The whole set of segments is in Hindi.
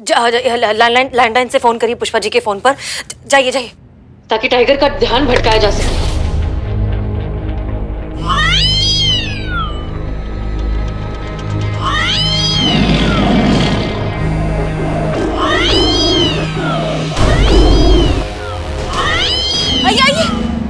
लैंडलाइन से फोन करिए पुष्पा जी के फोन पर। जाइए जाइए, ताकि टाइगर का ध्यान भटकाया जा सके। आइए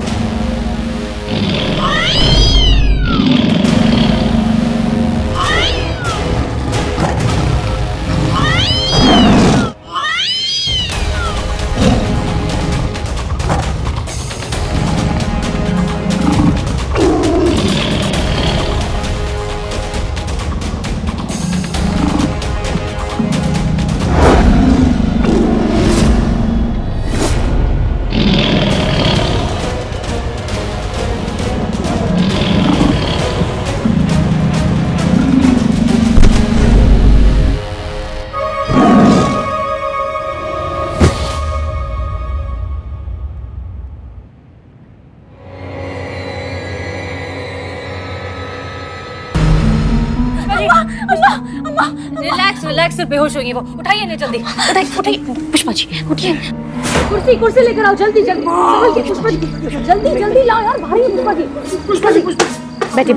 रिलैक्स, बेहोश होंगी वो। उठाइए नहीं, जल्दी उठाइए पुष्पा जी, उठिए। कुर्सी लेकर आओ, जल्दी पुष्पा जी, जल्दी लाओ यार, भारी है पुष्पा जी। बैठिए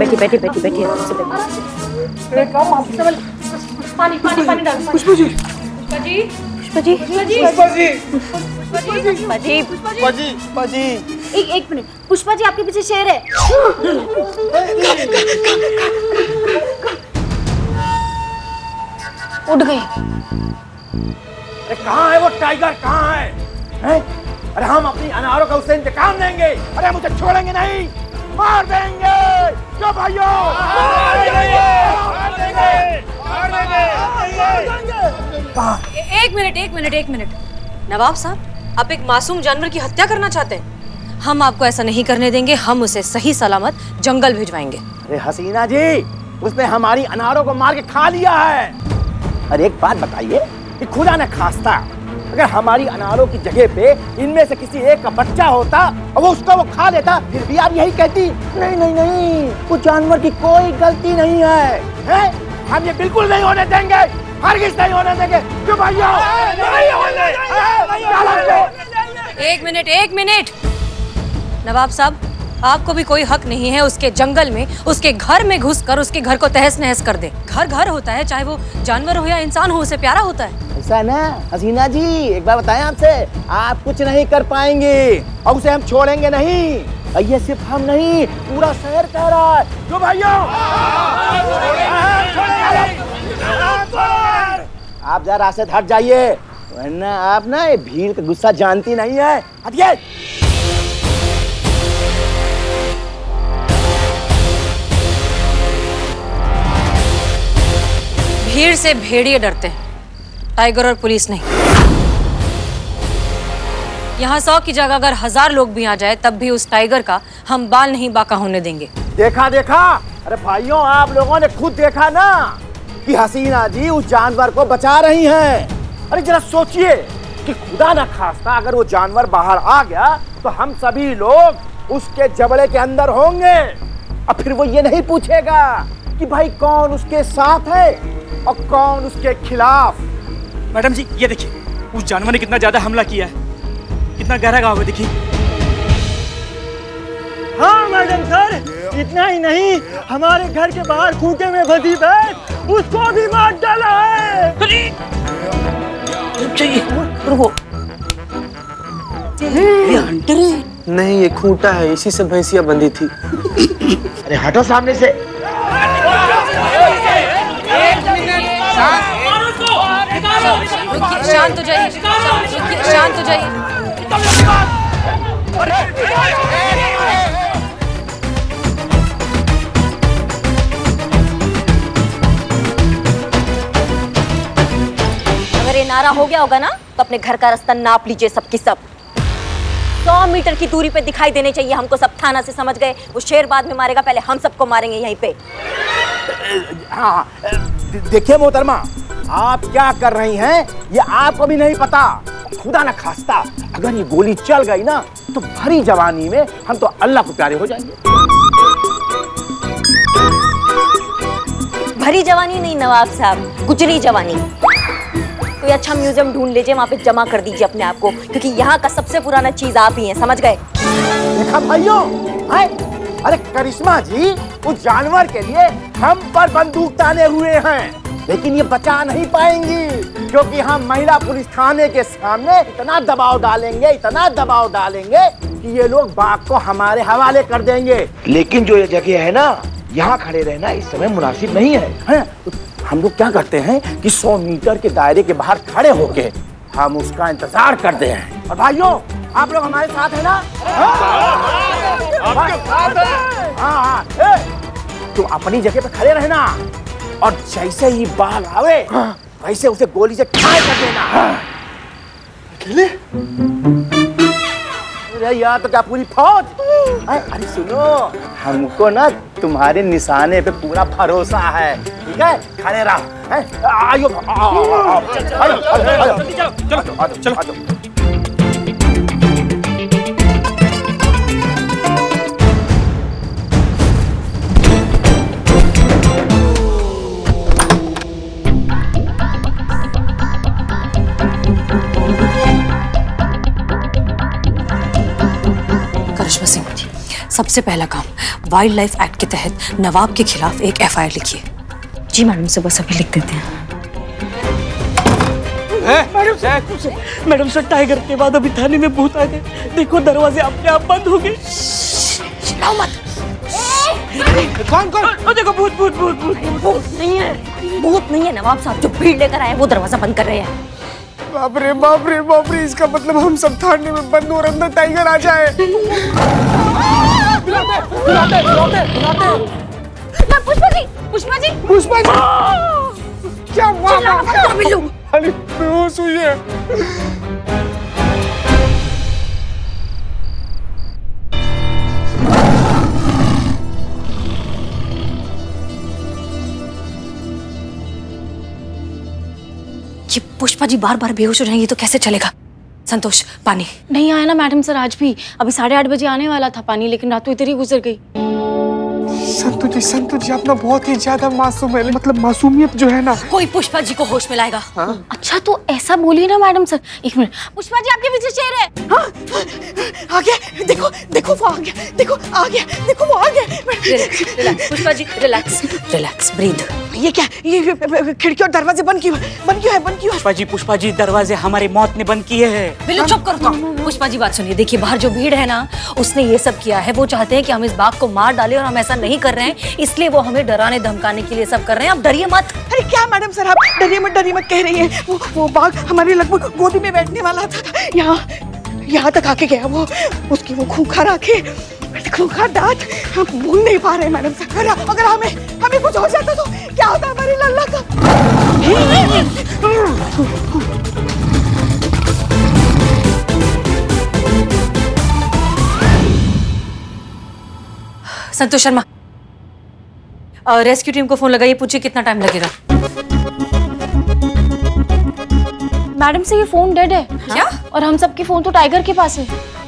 पानी डालो। पुष्पा जी। एक मिनट, पुष्पा जी आपके पीछे शेर है। उठ गई। अरे कहाँ है वो टाइगर, कहाँ है? अरे हम अपनी अनारों का उससे इंतकाम लेंगे। अरे मुझे छोड़ेंगे नहीं, मार देंगे। जो भाइयों, एक मिनट। नवाब साहब, आप एक मासूम जानवर की हत्या करना चाहते हैं? हम आपको ऐसा नहीं करने देंगे। हम उसे सही सलामत जंगल भिजवाएंगे। अरे हसीना जी, उसने हमारी अनारों को मार के खा लिया है। अरे एक बात बताइए कि खुदा न खास्ता अगर हमारी अनारों की जगह पे इनमें से किसी एक का बच्चा होता और वो खा लेता, फिर भी आप यही कहती? नहीं, उस जानवर की कोई गलती नहीं है, हम ये बिल्कुल नहीं होने देंगे, हरगिज़ नहीं होने देंगे। क्यों भैया? एक मिनट नवाब साहब, आपको भी कोई हक नहीं है उसके जंगल में, उसके घर में घुसकर उसके घर को तहस नहस कर दे। घर होता है, चाहे वो जानवर हो या इंसान हो, उसे प्यारा होता है। ऐसा ना हसीना जी, एक बार बताएं आपसे, आप कुछ नहीं कर पाएंगे और उसे हम छोड़ेंगे नहीं। ये सिर्फ हम नहीं, पूरा शहर कह रहा है। जो भाइयों, आप जरा रास्ते से हट जाइए, वरना आप ना ये भीड़ का गुस्सा जानती नहीं है। हटिए। भीड़ से भेड़िए डरते हैं, टाइगर और पुलिस नहीं। यहाँ 100 की जगह अगर 1000 लोग भी आ जाए, तब भी उस टाइगर का हम बाल नहीं बाका होने देंगे। देखा? अरे भाइयों, आप लोगों ने खुद देखा ना कि हसीना जी उस जानवर को बचा रही हैं। अरे जरा सोचिए कि खुदा न खास्ता अगर वो जानवर बाहर आ गया तो हम सभी लोग उसके जबड़े के अंदर होंगे और फिर वो ये नहीं पूछेगा कि भाई कौन उसके साथ है और कौन उसके खिलाफ। मैडम जी, ये देखिए, उस जानवर ने कितना ज्यादा हमला किया है, कितना गहरा घाव है, देखिए। हाँ मैडम सर, इतना ही नहीं, हमारे घर के बाहर खूंटे में फंसी भैंस, उसको भी मार डाला है। रुको, ये हंटर है? नहीं, ये खूंटा है, इसी से भैंसिया बंधी थी। अरे हटो सामने से। शांत हो जाइए, शांत हो जाइए। अगर ये नारा हो गया होगा ना, तो अपने घर का रास्ता नाप लीजिए सबकी सब। 100 मीटर की दूरी पे दिखाई देने चाहिए हमको सब। थाना से समझ गए? वो शेर बाद में मारेगा, पहले हम सबको मारेंगे यहीं पे। हाँ, देखिए मोहतरमा, आप क्या कर रही हैं ये आपको भी नहीं पता। खुदा न खास्ता अगर ये गोली चल गई ना, तो भरी जवानी में हम तो अल्लाह को प्यारे हो जाएंगे। भरी जवानी नहीं नवाब साहब, गुजरी जवानी। कोई अच्छा म्यूजियम ढूंढ लीजिए, वहाँ पे जमा कर दीजिए अपने आप को, क्योंकि यहाँ का सबसे पुराना चीज आप ही हैं, समझ गए? देखा भाइयों, अरे करिश्मा जी, उस जानवर के लिए हम पर बंदूक ताने हुए हैं, लेकिन ये बचा नहीं पाएंगी, क्योंकि हम महिला पुलिस थाने के सामने इतना दबाव डालेंगे, इतना दबाव डालेंगे कि ये लोग बाघ को हमारे हवाले कर देंगे। लेकिन जो ये जगह है ना, यहाँ खड़े रहना इस समय मुनासिब नहीं है। हम लोग क्या करते हैं कि 100 मीटर के दायरे के बाहर खड़े होके हम उसका इंतजार करते हैं। और भाइयों, आप लोग हमारे साथ हैं ना? हाँ, तो अपनी जगह पे खड़े रहना, और जैसे ही बाघ आवे वैसे उसे गोली से ट्राई कर देना। अकेले? अरे यार, तो क्या पूरी फौज? अरे सुनो, हमको ना तुम्हारे निशाने पे पूरा भरोसा है, ठीक है? खड़े रहो। आयो, चलो। करिश्मा सिंह, सबसे पहला काम, वाइल्ड लाइफ एक्ट के तहत नवाब के खिलाफ एक FIR लिखिए। जी मैडम से बस अभी लिख देते हैं। मैडम सर, टाइगर के बाद अभी थाने में भूत आ गए, देखो दरवाजे अपने आप बंद हो गए। चिल्लाओ मत। कौन? देखो भूत। भूत नहीं है नवाब साहब, जो भीड़ लेकर आए वो दरवाजा बंद कर रहे हैं। बाप रे, इसका मतलब हम सब थाने में बंद और अंदर टाइगर आ जाए। पुष्पा जी क्या हुआ? अरे बेहोश हुई है। ये पुष्पा जी बार बार बेहोश हो जाएंगी तो कैसे चलेगा? संतोष, पानी। नहीं आया ना मैडम सर आज भी, अभी 8:30 बजे आने वाला था पानी, लेकिन रात तो इधर ही गुजर गई। संतोष जी अपना बहुत ही ज्यादा मासूम है, मतलब मासूमियत जो है ना। कोई पुष्पा जी को होश में लाएगा। हाँ? अच्छा तो ऐसा बोलिए ना मैडम सर। एक मिनट, पुष्पा जी आपके पीछे शेर है। आ गया, देखो वो आ गया, देखो वो आ गया। Relax Pushpa ji, relax, breathe. ये क्या, ये खिड़की और दरवाजे बंद क्यों है? पुष्पा जी, दरवाजे हमारी मौत ने बंद किए हैं। बिल्कुल चुप करो तो। पुष्पा जी बात सुनिए, देखिए बाहर जो भीड़ है ना, उसने ये सब किया है। वो चाहते हैं कि हम इस बाघ को मार डालें, और हम ऐसा नहीं कर रहे हैं, इसलिए वो हमें डराने धमकाने के लिए सब कर रहे हैं। आप डरिए मत। अरे क्या मैडम सर, आप डरिए मत कह रही हैं। वो बाघ हमारे लगभग गोदी में बैठने वाला था, यहाँ तक आके गया। वो उसकी वो खूंखार आंखें, खूंखार दांत, हम भूल नहीं पा रहे मैडम सर। अगर हमें कुछ हो जाता तो क्या होता हमारे लल्ला का? संतोष शर्मा, रेस्क्यू टीम को फोन लगाइए, पूछिए कितना टाइम लगेगा। मैडम से ये फोन डेड है। क्या? और हम सबके फोन तो टाइगर के पास है।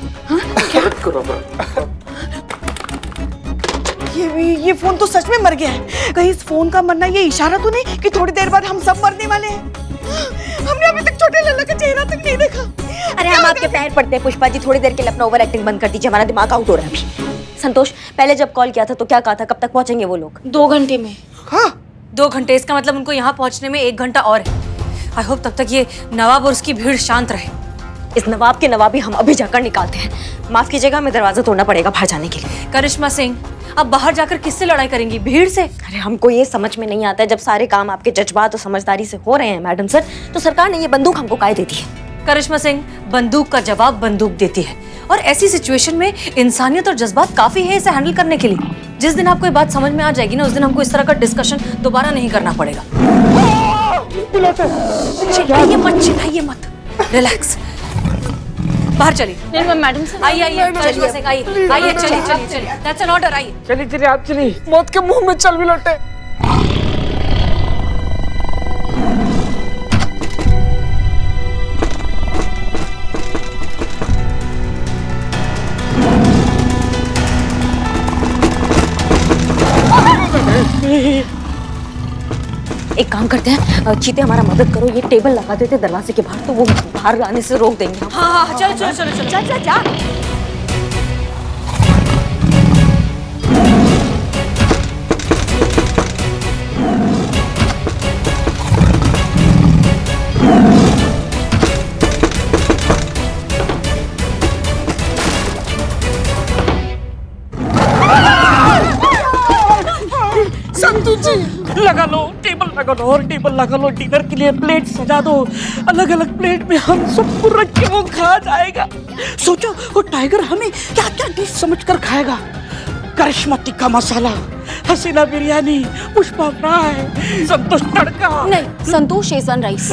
ये फोन तो सच में मर गया है। कहीं इस फोन का मरना ये इशारा तो नहीं कि थोड़ी देर बाद हम सब मरने वाले हैं? हमने अभी तक छोटे लल्ला का चेहरा तक नहीं देखा। अरे हम आपके पैर पड़ते हैं पुष्पा जी, थोड़ी देर के लिए अपना ओवर एक्टिंग बंद कर दीजिए, हमारा दिमाग आउट हो रहा है अभी। संतोष, पहले जब कॉल किया था तो क्या कहा था, कब तक पहुंचेंगे वो लोग? 2 घंटे में। हाँ 2 घंटे, इसका मतलब उनको यहाँ पहुँचने में 1 घंटा और है। आई होप तब तक ये नवाब और उसकी भीड़ शांत रहे। इस नवाब के नवाबी हम अभी जाकर निकालते हैं। माफ कीजिएगा, हमें दरवाजा तोड़ना पड़ेगा बाहर जाने के लिए। करिश्मा सिंह, अब बाहर जाकर किससे लड़ाई करेंगी? भीड़ से? अरे हमको ये समझ में नहीं आता है, जब सारे काम आपके जज्बात और समझदारी से हो रहे हैं मैडम सर, तो सरकार ने ये बंदूक हमको काहे दे दी है? करिश्मा सिंह, बंदूक का जवाब बंदूक देती है, और ऐसी सिचुएशन में इंसानियत और जज्बात काफी है इसे हैंडल करने के लिए। जिस दिन आपको ये बात समझ में आ जाएगी ना, उस दिन हमको इस तरह का डिस्कशन दोबारा नहीं करना पड़ेगा। चिल्लाइए मत, रिलैक्स। बाहर चलिए। नहीं मैडम सर, आइए करिश्मा सिंह, आइए, चलिए। दैट्स एन ऑर्डर, आइए। चलिए आप चलिए, मौत के मुंह में चल भी लौटे। एक काम करते हैं, चीते हमारा मदद करो, ये टेबल लगा देते दरवाजे के बाहर, तो वो बाहर आने से रोक देंगे। हाँ, चलो चलो चलो चलो, चल चल जा। लगा लो टेबल, लगा लो और टेबल लगा लो, डिनर के लिए प्लेट सजा दो, अलग अलग प्लेट में हम सबको रख के वो खा जाएगा। सोचो वो टाइगर हमें क्या क्या डिश समझकर खाएगा। करिश्मा टिक्का मसाला, हसीना बिरयानी, पुष्पा फ्राई, संतोष तड़का। नहीं, संतोष शेजवान राइस।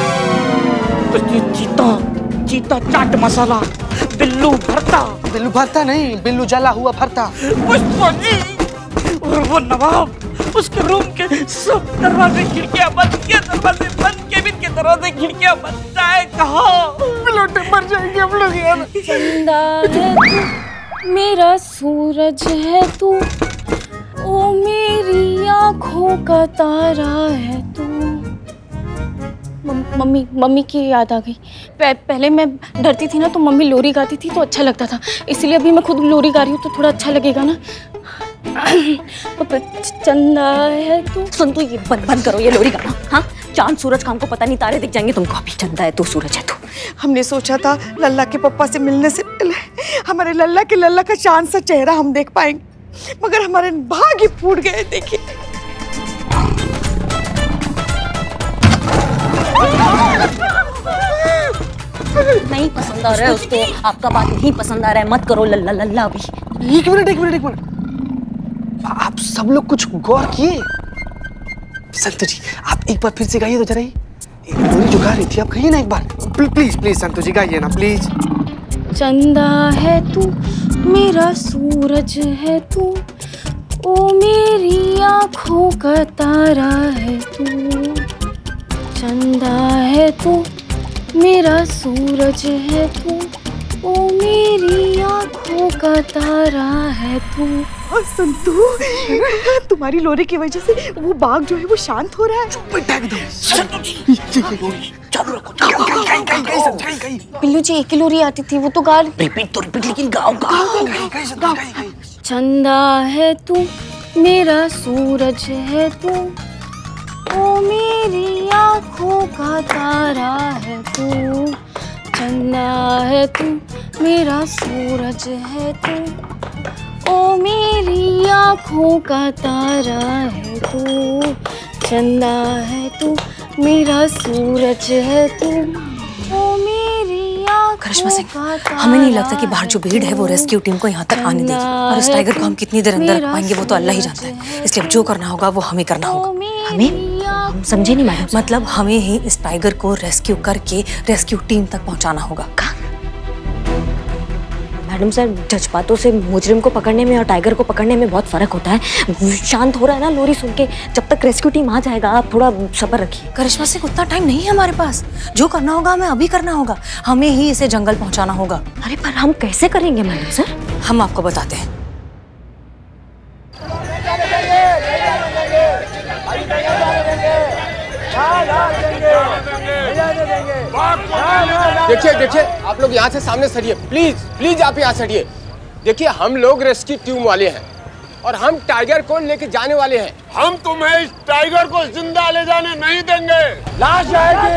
चीता चाट मसाला, बिल्लू भरता। बिल्लू भरता नहीं, बिल्लू जला हुआ भरता। पुष्पा जी और वो नवाब, उसके रूम के सब दरवाजे खिड़कियां बंद किए, दरवाजे बंद, केबिन के दरवाजे खिड़कियां बंद। जाए कहाँ? बिलोटे मर जाएंगे हम लोग यार। चंदा है तू, मेरा सूरज है तू, ओ मेरी आँखों का तारा है तू। मम्मी की याद आ गई। पहले मैं डरती थी ना, तो मम्मी लोरी गाती थी तो अच्छा लगता था, इसलिए अभी मैं खुद लोरी गा रही हूँ तो थोड़ा अच्छा लगेगा ना। चंदा है तू। सुन तू, ये बंद करो ये लोरी गाना। हाँ, चांद सूरज का हमको पता नहीं, तारे दिख जाएंगे तुमको। अभी चंदा है तू, सूरज है तू। हमने सोचा था लल्ला के पप्पा से मिलने से पहले हमारे लल्ला का चांद सा चेहरा हम देख पाएंगे, मगर हमारे भाग्य फूट गए। देखिए नहीं पसंद आ रहा है उसको, आपका बात नहीं पसंद आ रहा है, मत करो लल्ला लल्ला। अभी एक मिनट, आप सब लोग कुछ गौर किए? संतोष जी, आप एक बार फिर से गाइए तो जरा। लोरी जो गा रही थी आप कहिए ना एक बार, प्लीज संतोष जी गाइए ना प्लीज। चंदा है तू, मेरा सूरज है तू, ओ मेरी आँखों का तारा है तू। चंदा है तू, मेरा सूरज है तू, ओ मेरी आँखों का तारा है तू। संतू, तुम्हारी लोरी की वजह से वो बाघ जो है वो शांत हो रहा है। बिल्लू जी, एक ही लोरी आती थी, वो तो गा। रिपीट लेकिन गाओ। चंदा है तू, मेरा सूरज है तू, ओ मेरी आँखों का तारा है तू। चंदा है तू, मेरा सूरज है तू, ओ मेरी आँखों का तारा है तू। चंदा है तू, मेरा सूरज है तू, ओ मेरी आँखों। करिश्मा सिंह, हमें नहीं लगता कि बाहर जो भीड़ है वो रेस्क्यू टीम को यहाँ तक आने देगी, और इस टाइगर को हम कितनी देर अंदर रख पाएंगे वो तो अल्लाह ही जानता है। इसलिए अब जो करना होगा वो हमें करना होगा। हमें? हम समझे नहीं मैडम। मतलब हमें ही इस टाइगर को रेस्क्यू करके रेस्क्यू टीम तक पहुँचाना होगा। मैडम सर, जज्बातों से मुजरिम को पकड़ने में और टाइगर को पकड़ने में बहुत फर्क होता है। शांत हो रहा है ना लोरी सुन के, जब तक रेस्क्यू टीम आ जाएगा आप थोड़ा सब्र रखिए। करिश्मा सिंह, उतना टाइम नहीं है हमारे पास। जो करना होगा हमें अभी करना होगा, हमें ही इसे जंगल पहुंचाना होगा। अरे पर हम कैसे करेंगे मैडम सर? हम आपको बताते हैं। देखिए आप लोग यहाँ से सामने सरिए, प्लीज आप यहाँ सरिए। देखिए हम लोग रेस्क्यू टीम वाले हैं और हम टाइगर को लेके जाने वाले हैं। हम तुम्हें इस टाइगर को जिंदा ले जाने नहीं देंगे। लाश जाएगी।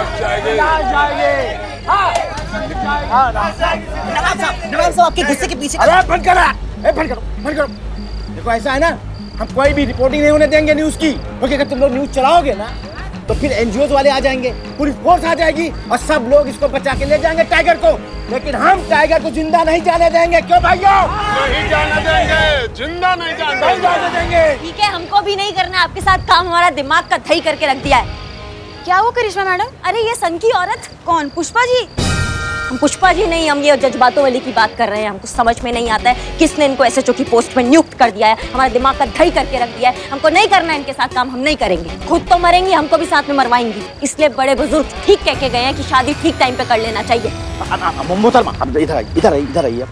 नवाब साहब आपके गुस्से के पीछे। अरे बंद करो। देखो ऐसा है ना, हम कोई भी रिपोर्टिंग नहीं होने देंगे न्यूज की, क्योंकि अगर तुम लोग न्यूज चलाओगे ना तो फिर एनजीओ वाले आ जाएंगे, पुलिस फोर्स आ जाएगी और सब लोग इसको बचा के ले जाएंगे टाइगर को। लेकिन हम टाइगर को जिंदा नहीं जाने देंगे। क्यों भाइयों? नहीं जाने देंगे, जिंदा नहीं जाने देंगे। ठीक है, हमको भी नहीं करना आपके साथ काम, हमारा दिमाग का दही करके रख दिया है। क्या वो करिश्मा मैडम? अरे ये सन की औरत। कौन? पुष्पा जी? हम पुष्पा जी नहीं, हम ये जज्बातों वाली की बात कर रहे हैं। हमको समझ में नहीं आता है किसने इनको एसएचओ की पोस्ट में नियुक्त कर दिया है, हमारे दिमाग का दही करके रख दिया है। हमको नहीं करना है इनके साथ काम, हम नहीं करेंगे। खुद तो मरेंगी, हमको भी साथ में मरवाएंगी। इसलिए बड़े बुजुर्ग ठीक कह के गए हैं कि शादी ठीक टाइम पे कर लेना चाहिए। मोहतरमा इधर आइए।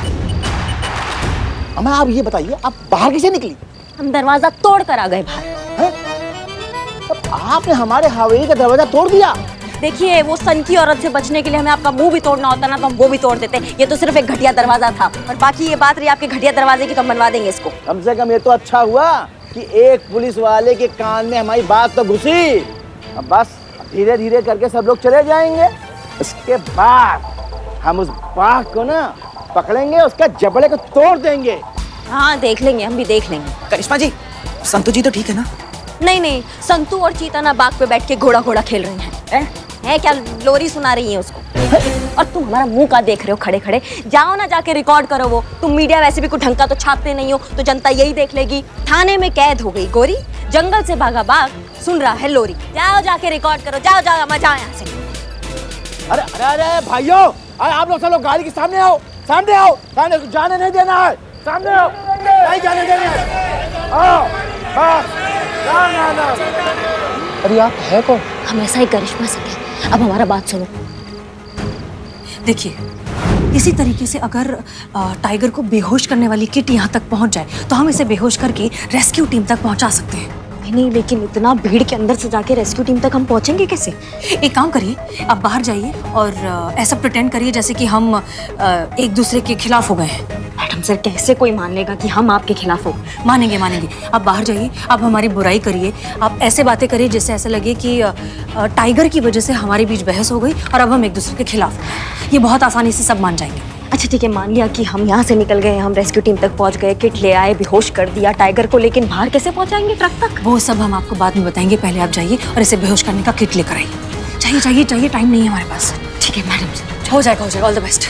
अम्मा आप ये बताइए, आप बाहर कैसे निकली? हम दरवाजा तोड़ कर आ गए बाहर। आपने हमारे हवेली का दरवाजा तोड़ दिया। देखिए, वो सन की औरत से बचने के लिए हमें आपका मुंह भी तोड़ना होता ना तो हम वो भी तोड़ देते। ये तो सिर्फ एक घटिया दरवाजा था, और बाकी ये बात रही आपके घटिया दरवाजे की, तो हम बनवा देंगे इसको। कम से कम ये तो अच्छा हुआ कि एक पुलिस वाले के कान में हमारी बात तो घुसी। अब बस धीरे धीरे करके सब लोग चले जाएंगे। इसके बाद हम उस बाघ को ना पकड़ेंगे, उसका जबड़े को तोड़ देंगे। हाँ देख लेंगे, हम भी देख लेंगे। करिश्मा जी, संतु जी तो ठीक है ना? नहीं नहीं, संतू और चीता ना बाग पे बैठ के घोड़ा घोड़ा खेल रहे हैं। है क्या, लोरी सुना रही है उसको। और तुम हमारा मुंह का देख रहे हो खड़े खड़े? जाओ ना जाके रिकॉर्ड करो। वो तुम मीडिया वैसे भी कुछ ढंग का तो छापते नहीं हो, तो जनता यही देख लेगी। थाने में कैद हो गई गोरी, जंगल से भागा बाघ, सुन रहा है लोरी। जाओ जाके रिकॉर्ड करो, जाओ जाओ, मजा आया यहाँ से। अरे अरे अरे भाइयों, अरे आप लोग सब लोग गाड़ी के सामने आओ, सामने आओ, सामने जाने नहीं देना है, सामने आओ, नहीं जाने देना है। आओ, हाँ, ना ना। अरे आप है कौन? हम ऐसा ही करिश्मा सिंह है। अब हमारा बात सुनो। देखिए, इसी तरीके से अगर टाइगर को बेहोश करने वाली किट यहाँ तक पहुँच जाए तो हम इसे बेहोश करके रेस्क्यू टीम तक पहुँचा सकते हैं। नहीं, लेकिन इतना भीड़ के अंदर से जाके रेस्क्यू टीम तक हम पहुँचेंगे कैसे? एक काम करिए, आप बाहर जाइए और ऐसा प्रिटेंड करिए जैसे कि हम एक दूसरे के खिलाफ हो गए हैं। मैडम सर, कैसे कोई मान लेगा कि हम आपके खिलाफ हो? मानेंगे मानेंगे। आप बाहर जाइए, आप हमारी बुराई करिए, आप ऐसे बातें करिए जिससे ऐसा लगे कि टाइगर की वजह से हमारे बीच बहस हो गई और अब हम एक दूसरे के खिलाफ हैं। ये बहुत आसानी से सब मान जाएंगे। अच्छा ठीक है, मान लिया कि हम यहाँ से निकल गए, हम रेस्क्यू टीम तक पहुँच गए, किट ले आए, बेहोश कर दिया टाइगर को, लेकिन बाहर कैसे पहुँचाएंगे ट्रक तक? वो सब हम आपको बाद में बताएंगे। पहले आप जाइए और इसे बेहोश करने का किट लेकर आइए। चाहिए चाहिए चाहिए, टाइम नहीं है हमारे पास। ठीक है मैडम सर, हो जाएगा। All the best.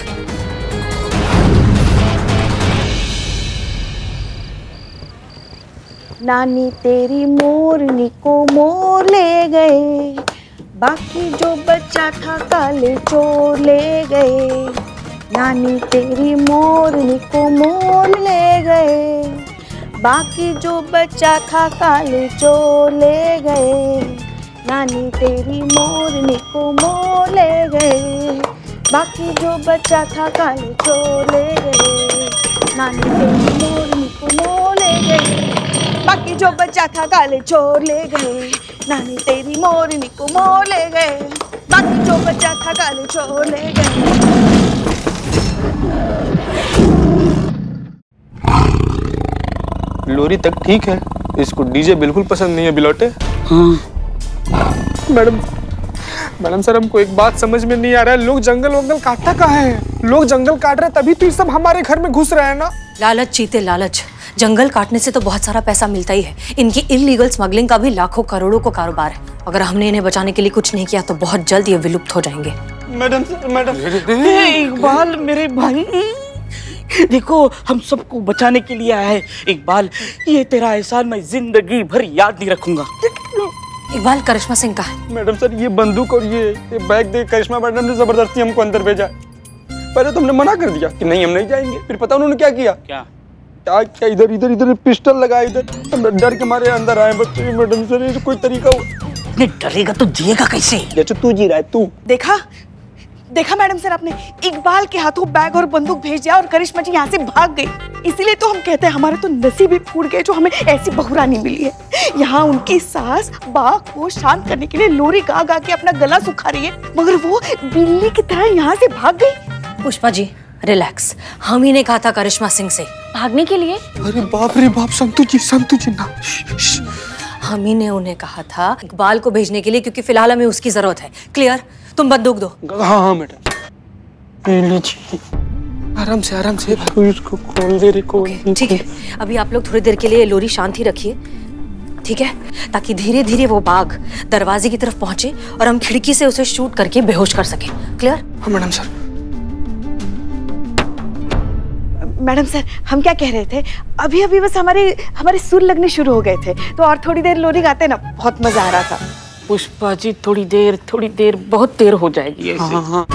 नानी तेरी मोरनी को मोर ले गए, बाकी जो बच्चा था काले चोर ले गए। नानी तेरी मोरनी को मोर ले गए, बाकी जो बच्चा था काले चोर ले गए। नानी तेरी मोरनी को मोर ले गए, बाकी जो बच्चा था काले चोर ले गए। नानी तेरी मोरनी को मोर ले गए, बाकी जो बच्चा था काले चोर ले गए। नानी तेरी मोरनी को मोर ले गए, बाकी जो बच्चा था काले चोर ले गए। लोरी तक ठीक है, इसको डीजे बिल्कुल पसंद नहीं है बिलौटे। मैडम सर, हमको एक बात समझ में नहीं आ रहा है, लोग जंगल वंगल काटता कहाँ है? लोग जंगल काट रहे तभी तो ये सब हमारे घर में घुस रहे हैं ना। लालच चीते लालच। जंगल काटने से तो बहुत सारा पैसा मिलता ही है। इनकी इलीगल स्मगलिंग का भी लाखों करोड़ों को कारोबार है। अगर हमने इन्हें बचाने के लिए कुछ नहीं किया तो बहुत जल्द ये विलुप्त हो जाएंगे। मैडम इकबाल मेरे भाई, देखो हम सबको बचाने के लिए आया है। इकबाल, ये तेरा एहसान मैं जिंदगी भर याद नहीं रखूंगा। इकबाल, करिश्मा सिंह का है। मैडम सर, ये बंदूक और ये बैग देख करिश्मा मैडम ने जबरदस्ती हमको अंदर भेजा। पहले तो हमने मना कर दिया कि नहीं हम नहीं जाएंगे, फिर पता उन्होंने क्या किया? क्या इधर पिस्टल लगा, इधर डर के मारे अंदर आए बच्चे। मैडम सर, ये कोई तरीका हो? नहीं डरेगा तो जिएगा कैसे? जैसे तू जी रहा है तू। देखा मैडम सर, आपने इकबाल के हाथों बैग और बंदूक भेज दिया और करिश्मा जी यहाँ से भाग गई। इसीलिए तो हम कहते हैं हमारे तो नसीब ही फूट गए जो हमें ऐसी बहुरानी मिली है। यहाँ उनकी सास बाघ को शांत करने के लिए लोरी गा गा के अपना गला सुखा रही है, मगर वो बिल्ली की तरह यहाँ से भाग गई। पुष्पा जी रिलैक्स, हम ही ने कहा था करिश्मा सिंह से भागने के लिए। अरे बाप रे बाप, संतु जी ना। हम ही ने उन्हें कहा था इकबाल को भेजने के लिए, क्योंकि फिलहाल हमें उसकी जरूरत है। क्लियर? तुम बंदूक दो। हाँ मैडम। आराम से इसको खोल दे रे, खोल। ठीक है, अभी आप लोग थोड़ी देर के लिए लोरी शांत ही रखिए, ठीक है, ताकि धीरे धीरे वो बाघ दरवाजे की तरफ पहुंचे और हम खिड़की से उसे शूट करके बेहोश कर सके। क्लियर? हाँ मैडम सर। मैडम सर, हम क्या कह रहे थे, अभी बस हमारे सुर लगने शुरू हो गए थे, तो और थोड़ी देर लोरी गाते ना, बहुत मजा आ रहा था। पुष्पा जी, थोड़ी देर बहुत देर हो जाएगी ऐसे। हाँ।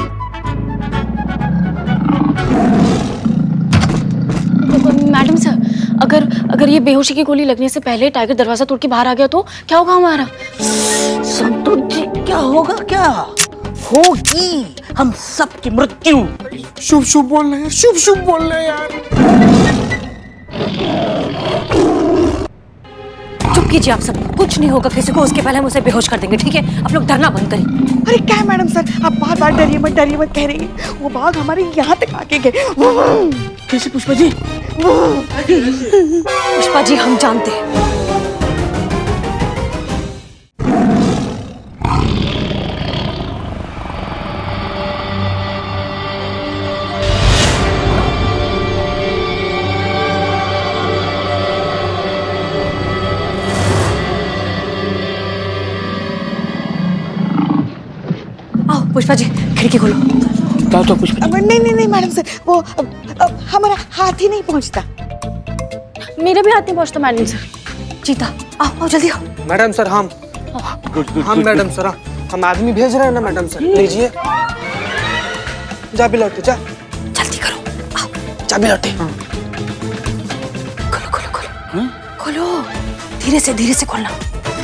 मैडम सर, अगर ये बेहोशी की गोली लगने से पहले टाइगर दरवाजा तोड़ के बाहर आ गया तो क्या होगा हमारा? संतोष जी, क्या होगा? क्या होगी हम सब की मृत्यु। शुभ बोल रहे हैं, शुभ बोल रहे हैं यार। चुप कीजिए आप सब, कुछ नहीं होगा किसी को, उसके पहले हम उसे बेहोश कर देंगे, ठीक है? आप लोग डरना बंद करिए। अरे क्या है मैडम सर, आप बार बार डरिए मत कह रही हैं। वो बाघ हमारे यहाँ तक आके गए। कैसे पुष्पा जी? पुष्पा जी हम जानते हैं। पुष्पा जी खिड़की खोलो। क्या तो पुष्पा जी? नहीं मैडम सर, वो हमारा हाथ ही नहीं पहुंचता। मेरा भी हाथ नहीं पहुंचता मैडम सर। चीता आओ जल्दी आओ। मैडम सर हम मैडम सर हम आदमी भेज रहे हैं ना मैडम सर, लीजिए चाबी लौटे। जल्दी करो आओ। चाबी लौटे। खोलो धीरे से खोलना।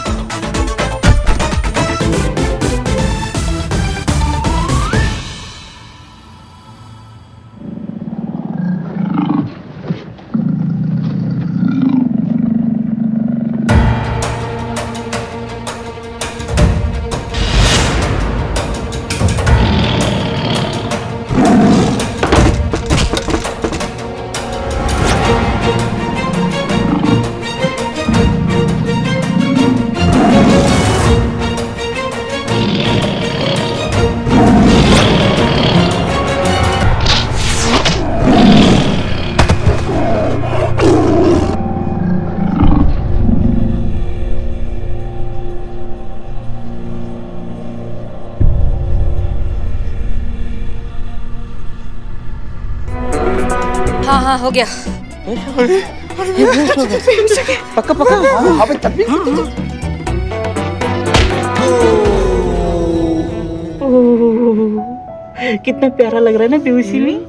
हाँ हो गया। पक्का कितना प्यारा लग रहा है ना बेहोशी में।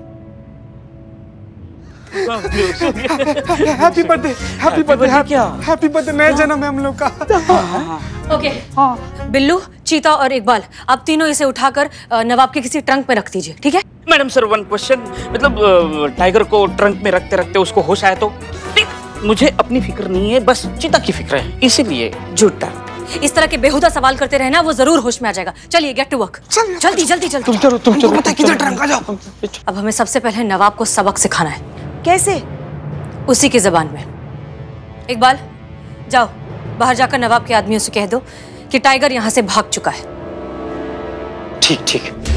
हैप्पी बर्थडे नया जन्म है हम लोग का। ओके बिल्लू, चीता और इकबाल, आप तीनों इसे उठाकर नवाब के किसी ट्रंक में रख दीजिए, ठीक है? मैडम सर वन क्वेश्चन, मतलब टाइगर को ट्रंक में रखते रखते उसको होश आया तो? मुझे अपनी फिक्र नहीं है, बस चीता की फिक्र है, इसीलिए झूठा। इस तरह के बेहुदा सवाल करते रहना, वो जरूर होश में आ जाएगा। चलिए गेट टू वर्क, जल्दी। तुम चलो पता है किधर ट्रंक, आ जाओ। अब हमें सबसे पहले नवाब को सबक सिखाना है। कैसे? उसी की जबान में। इकबाल जाओ बाहर जाकर नवाब के आदमियों से कह दो कि टाइगर यहाँ से भाग चुका है। ठीक।